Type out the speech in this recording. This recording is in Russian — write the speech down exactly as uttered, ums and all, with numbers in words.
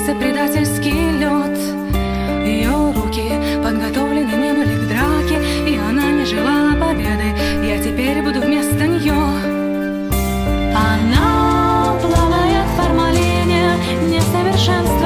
сердце предательский лед. Ее руки подготовлены не были к драке, и она не желала победы. Я теперь буду вместо нее. Она плавает в формалине несовершенства.